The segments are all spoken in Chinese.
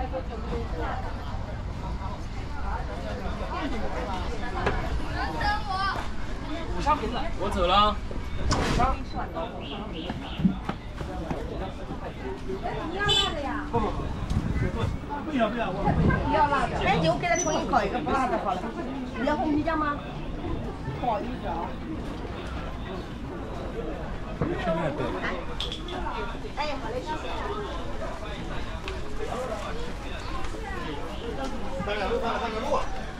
我走了。 你要辣的呀？ 不要不要， 你要辣的。那就给他重新烤一个，不辣的好了。你要红皮酱吗？不好意思啊。 现在对。 哎，好嘞，谢谢。 三个路。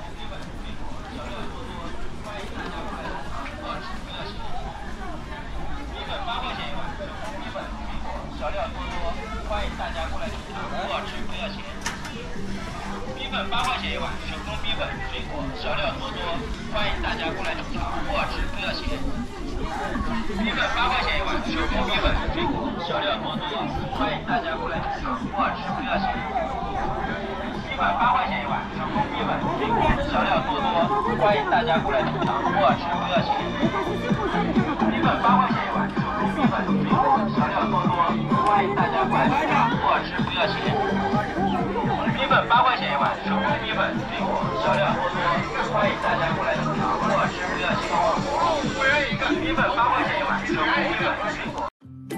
小料多多，欢迎大家过来品尝，不好吃不要钱。米粉8块钱一碗，手工米粉、水果，小料多多，欢迎大家过来品尝，不好吃不要钱。米粉8块钱一碗，手工米粉、水果，小料多多，欢迎大家过来品尝，不好吃不要钱。米粉8块钱一碗，手工米粉、水果，小料多多，欢迎大家过来品尝，不好吃不要钱。米粉8块钱一碗，手工米粉、水果，小料多多，欢迎大家过来品尝，不好吃不要钱。米粉8块钱一碗，手工米粉、水果，小料多多，欢迎大家过来品尝，不好吃不要钱。5元一个，米粉8块钱一碗，手工米粉、水果。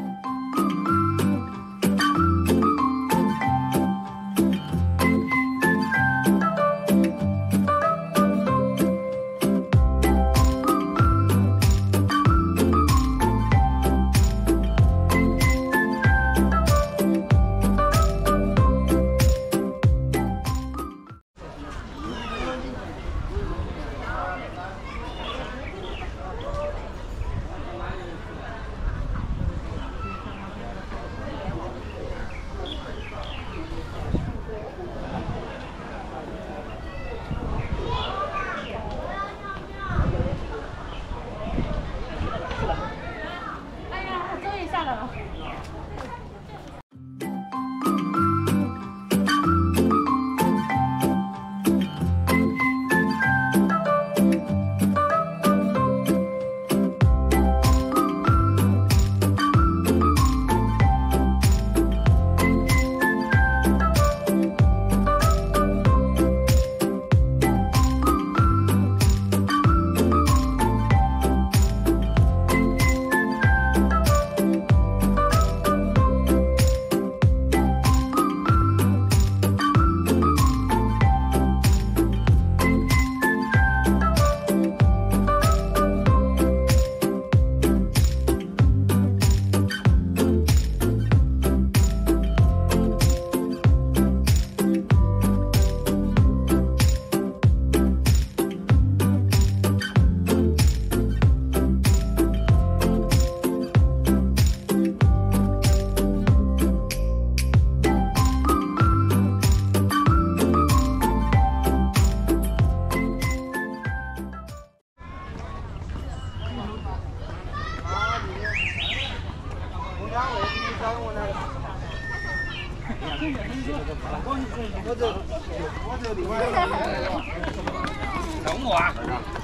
等我啊！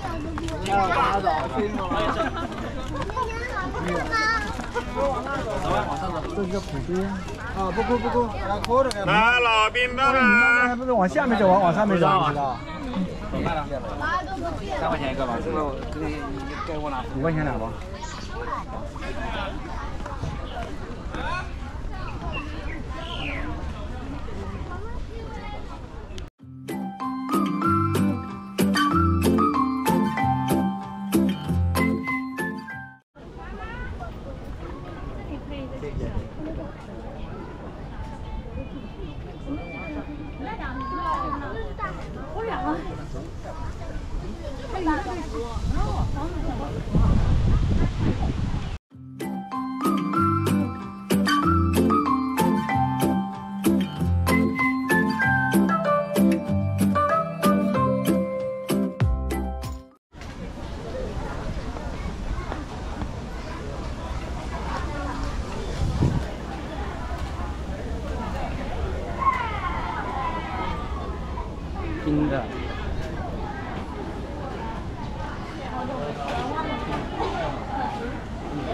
这是普边啊，不够， 来老兵的了，不是往下面走，往上面走，知道？ 多卖了？3块钱一个吧，这个你给我拿5块钱两包。冰的。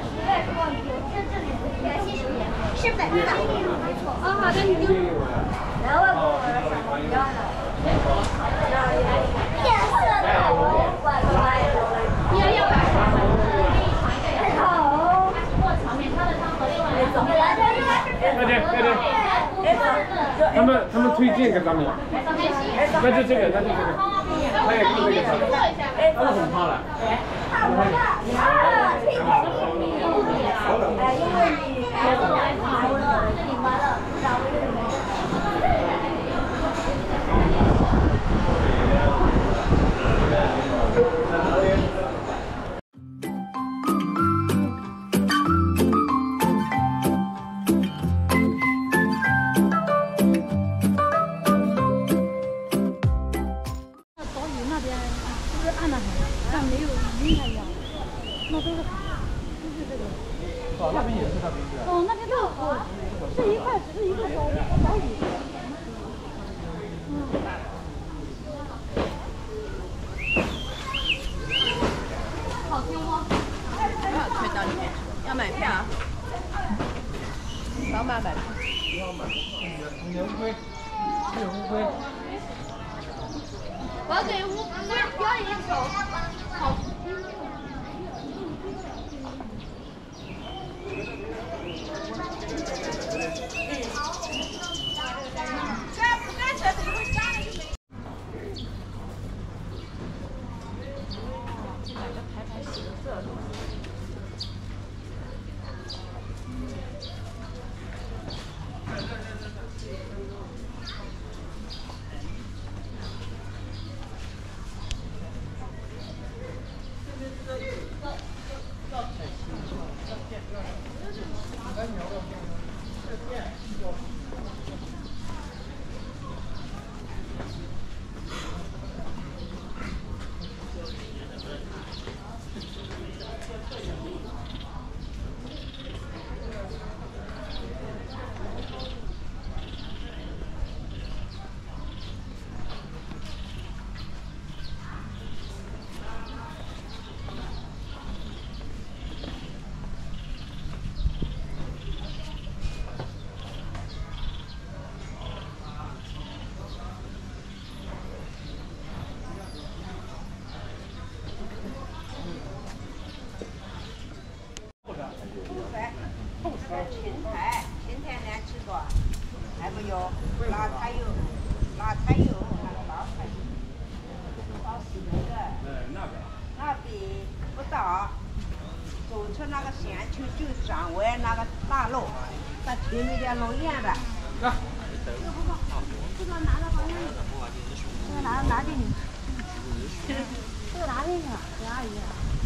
是粉的，没错。啊，好的，你就。 他们推荐给咱们，那就这个，那就这个，他也就这个，那是很怕了。 哦，那边也是大冰子。 哦，那边都是一个岛屿。好听吗？不要推到里面，要买票啊。老马买票。 不要买，你的乌龟，这有乌龟。 我要给乌龟表演一首好。 前天来吃过，还没有辣菜油，那个老菜，到10个，那比不到，走出那个县区就转弯那个大路，在前面的路沿的。 这个拿到房间里，这个拿给你，这个拿给你了，给阿姨。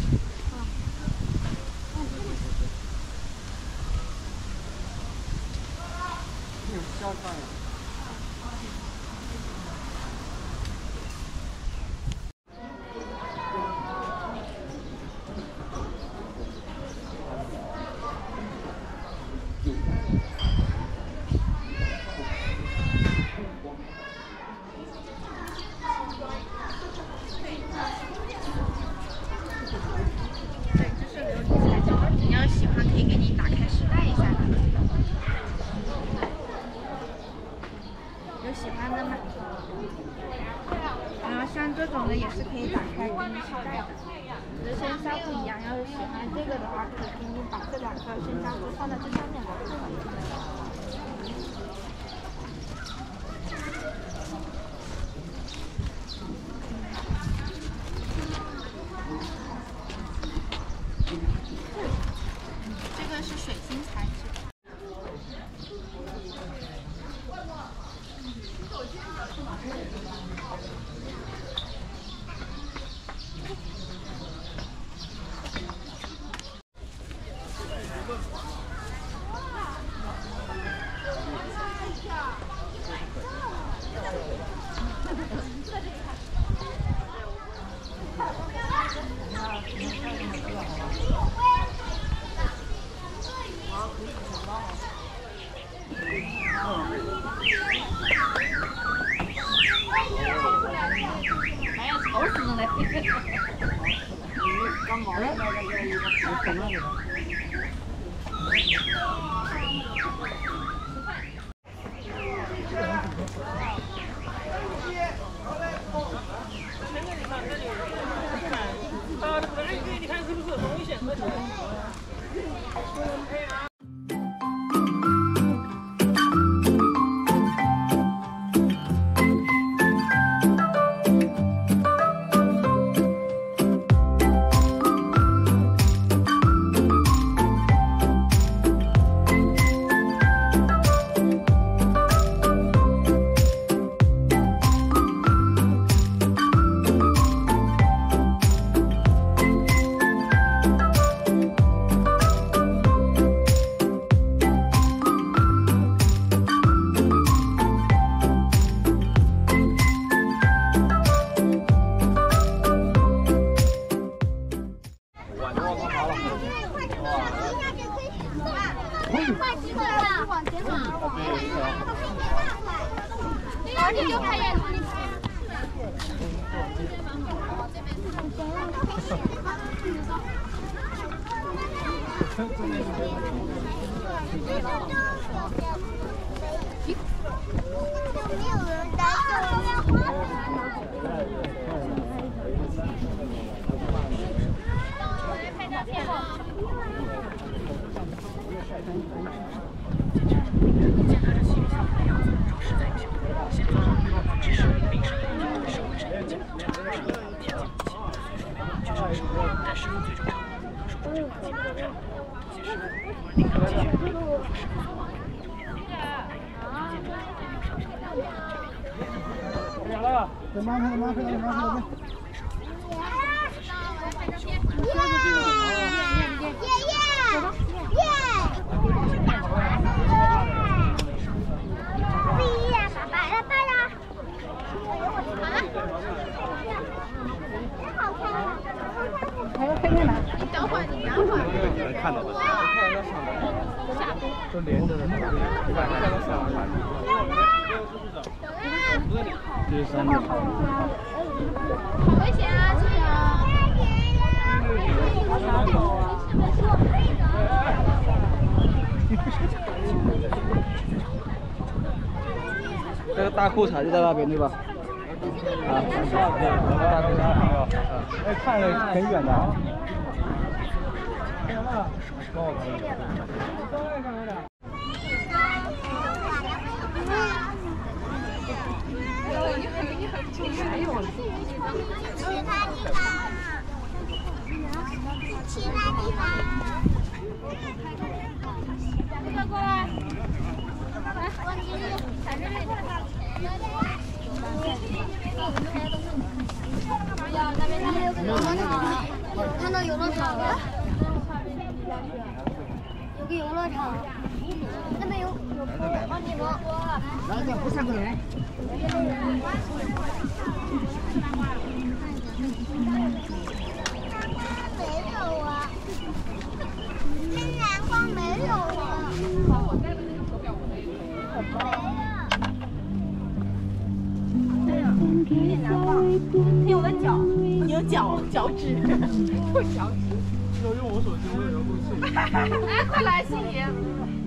交上来。 对，这是琉璃彩椒，你要喜欢可以给你打开试戴一下的。有喜欢的吗？然后像这种的也是可以打开给你试戴的，只是生肖不一样。要是喜欢这个的话，可以给你把这2个生肖都放在这上面来。这个是水晶材质。还要吵死了嘞！刚毛了，我懂了你。 都连着的，看到上来。这是山顶。 好危险啊！这个。 这个大裤衩就在那边对吧？啊，大裤衩。哎，看着很远的。 其他地方。这个过来。 我看到游乐场了，有个游乐场，那边有好几个。 然后再不3个人。 没有啊，天然光没有啊。 有点难忘，听我的脚，有脚趾，有脚趾。 要用我手机，我也要过去。 哎，快来，心怡。